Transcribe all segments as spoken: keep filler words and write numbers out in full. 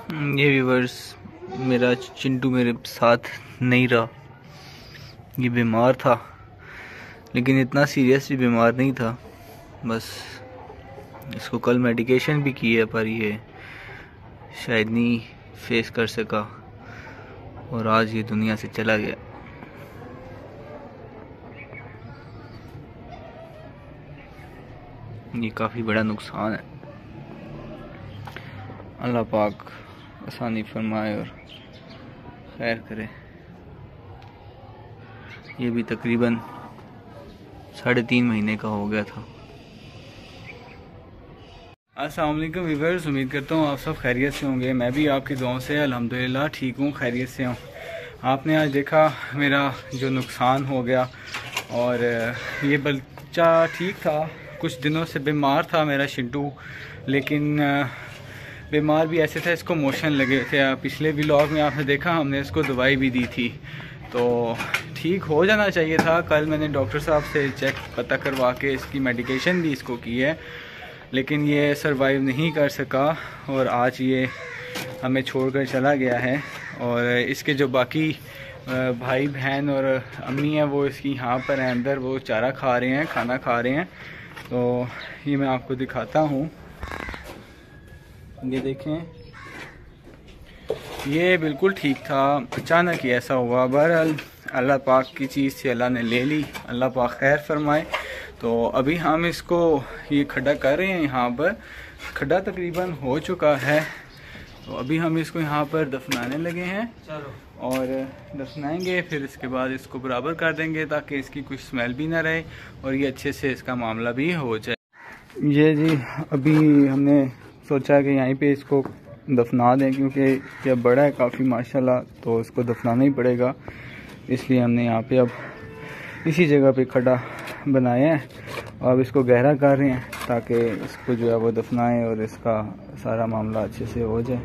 ये व्यूवर्स, मेरा चिंटू मेरे साथ नहीं रहा। ये बीमार था, लेकिन इतना सीरियस भी बीमार नहीं था। बस इसको कल मेडिकेशन भी की है, पर ये शायद नहीं फेस कर सका और आज ये दुनिया से चला गया। ये काफ़ी बड़ा नुकसान है। अल्लाह पाक आसानी फरमाए और खैर करे। ये भी तकरीबन साढ़े तीन महीने का हो गया था। अस्सलाम वालेकुम व्यूअर्स, उम्मीद करता हूँ आप सब खैरियत से होंगे। मैं भी आपकी दुआओं से अल्हम्दुलिल्लाह ठीक हूँ, खैरियत से हूँ। आपने आज देखा मेरा जो नुकसान हो गया, और ये बच्चा ठीक था, कुछ दिनों से बीमार था मेरा चिंटू, लेकिन बीमार भी ऐसे था इसको मोशन लगे थे। पिछले व्लॉग में आपने देखा हमने इसको दवाई भी दी थी, तो ठीक हो जाना चाहिए था। कल मैंने डॉक्टर साहब से चेक पता करवा के इसकी मेडिकेशन भी इसको की है, लेकिन ये सरवाइव नहीं कर सका और आज ये हमें छोड़कर चला गया है। और इसके जो बाकी भाई बहन और अम्मी हैं वो इसकी यहाँ पर हैं अंदर, वो चारा खा रहे हैं, खाना खा रहे हैं। तो ये मैं आपको दिखाता हूँ, ये देखें, ये बिल्कुल ठीक था, अचानक ही ऐसा हुआ। बहरहाल अल्लाह पाक की चीज़ से अल्लाह ने ले ली, अल्लाह पाक खैर फरमाए। तो अभी हम इसको ये खड्डा कर रहे हैं, यहाँ पर खड्डा तकरीबन हो चुका है। तो अभी हम इसको यहाँ पर दफनाने लगे हैं और दफनाएंगे, फिर इसके बाद इसको बराबर कर देंगे ताकि इसकी कुछ स्मेल भी ना रहे और ये अच्छे से इसका मामला भी हो जाए। ये जी अभी हमने सोचा कि यहीं पे इसको दफना दें, क्योंकि ये बड़ा है काफ़ी माशाल्लाह, तो इसको दफनाना ही पड़ेगा। इसलिए हमने यहाँ पे अब इसी जगह पे खड्डा बनाया है और अब इसको गहरा कर रहे हैं ताकि इसको जो है वो दफनाएं और इसका सारा मामला अच्छे से हो जाए।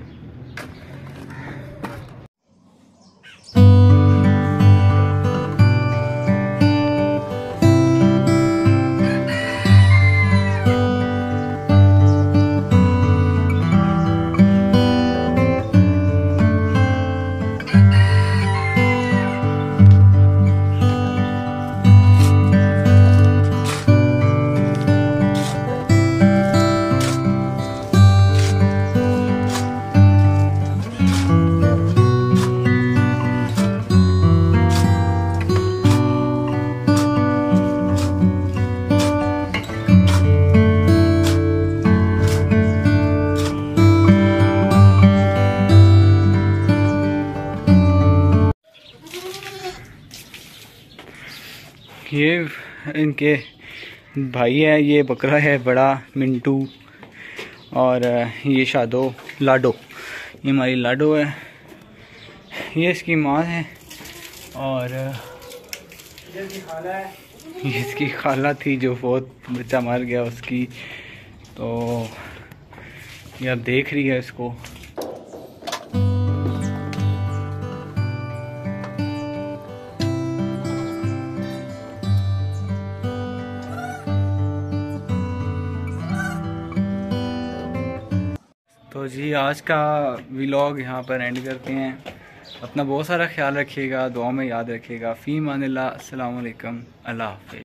ये इनके भाई है, ये बकरा है बड़ा मिंटू, और ये शादो लाडो, ये हमारी लाडो है, ये इसकी माँ है, और ये इसकी खाला थी जो बहुत बच्चा मर गया उसकी। तो ये अब देख रही है इसको। तो जी आज का व्लॉग यहाँ पर एंड करते हैं। अपना बहुत सारा ख्याल रखिएगा, दुआ में याद रखिएगा। फ़ी मानिल्लाह, अस्सलाम वालेकुम, अल्लाह हाफ़िज़।